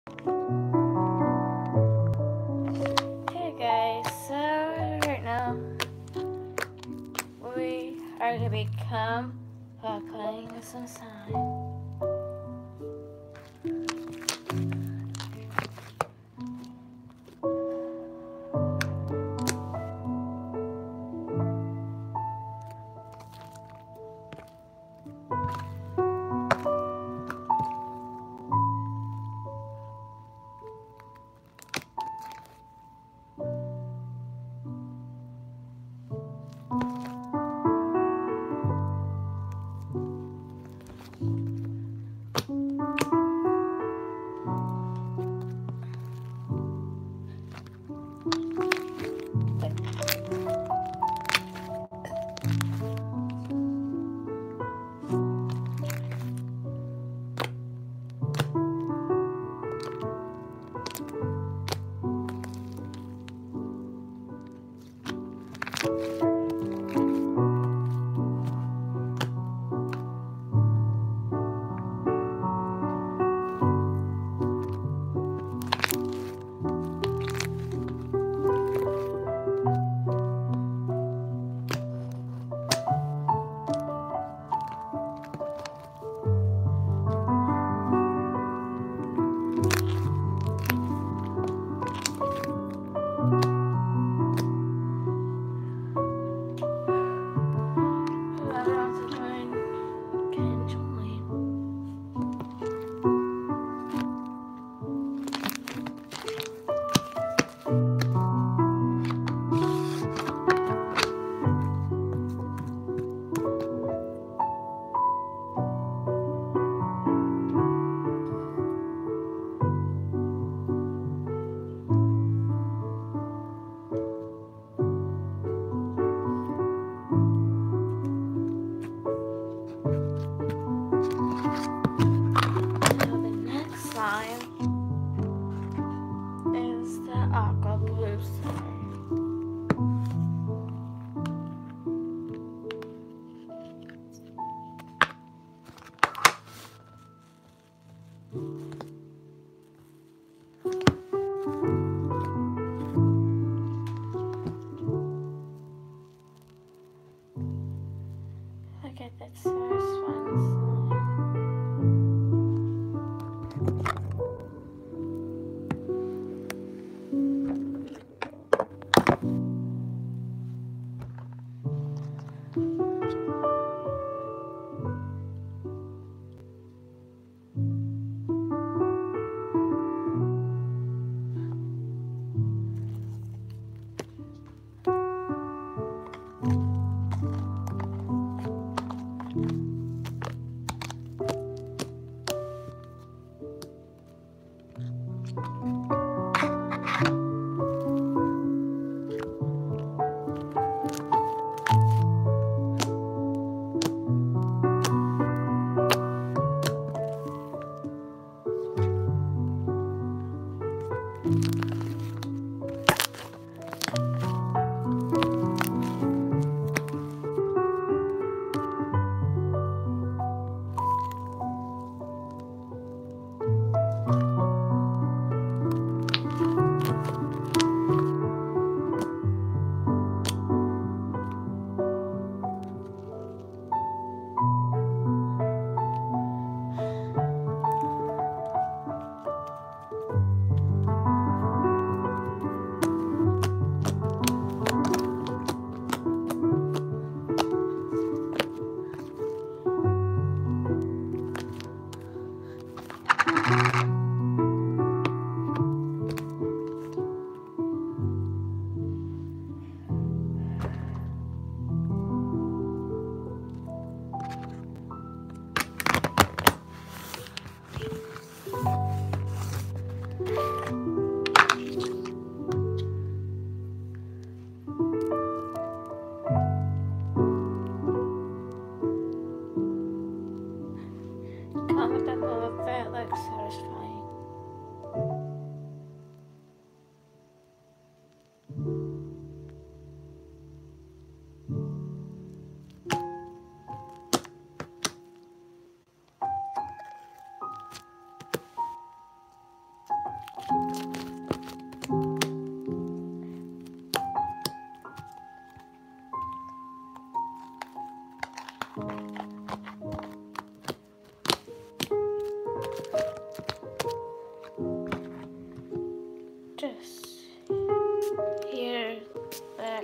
Hey guys, so right now we are gonna become playing with some sound. Whoever wants to join can join. So the next slime is the aqua blue slime. Look at that first one slime. Just hear that.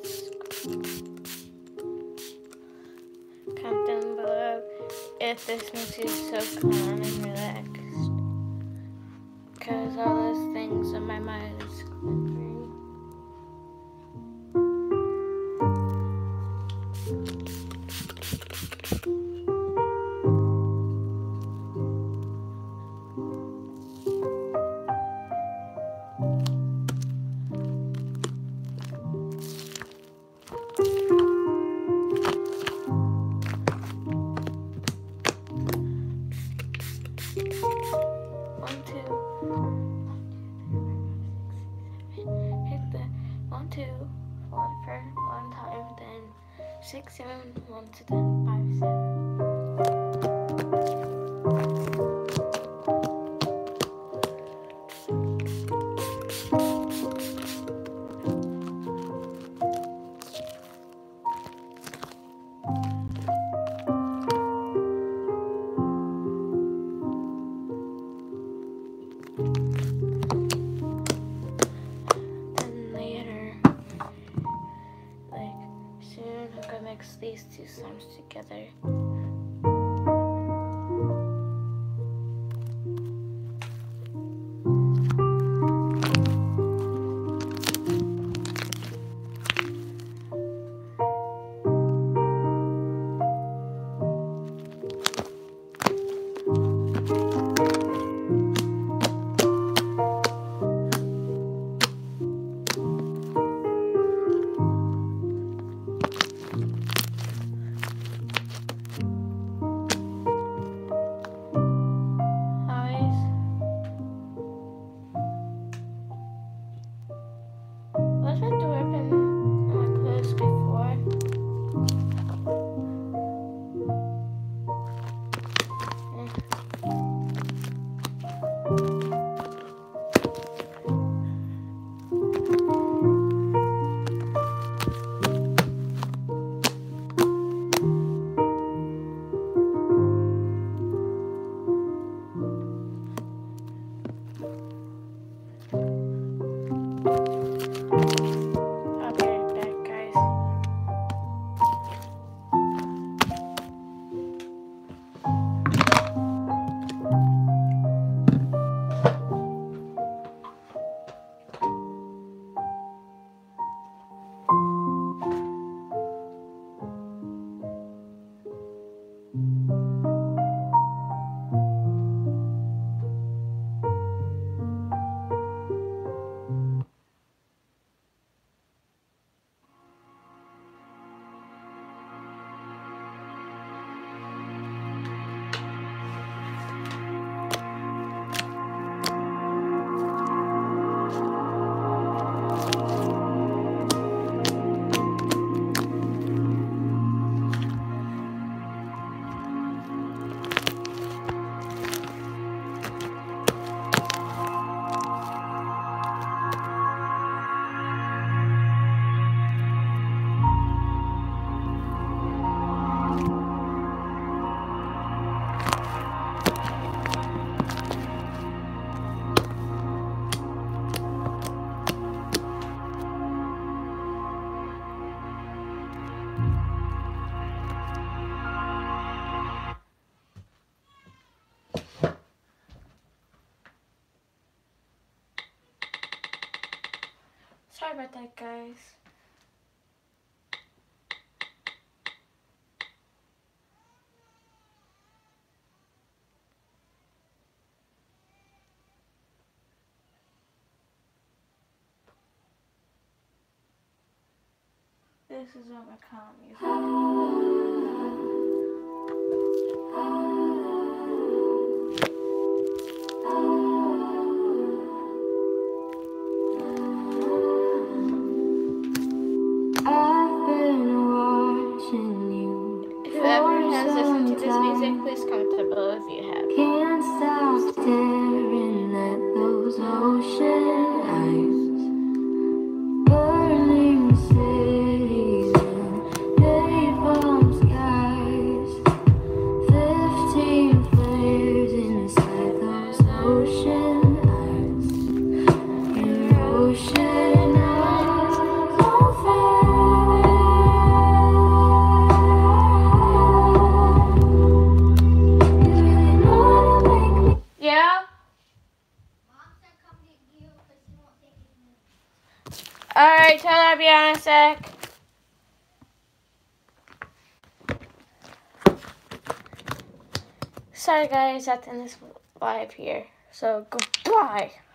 Comment down below if this makes you so calm and relaxed. Because all those things in my mind is clearing. Hit the 1, 2, 1 for one time, then 6, 7, 1 to 10, 5, 7. Mix these two sounds together. Sorry about that, guys. This is what my calm music. Please comment below if you have. Can't stop staring at those old on a sec. Sorry guys, that's in this live here. So goodbye.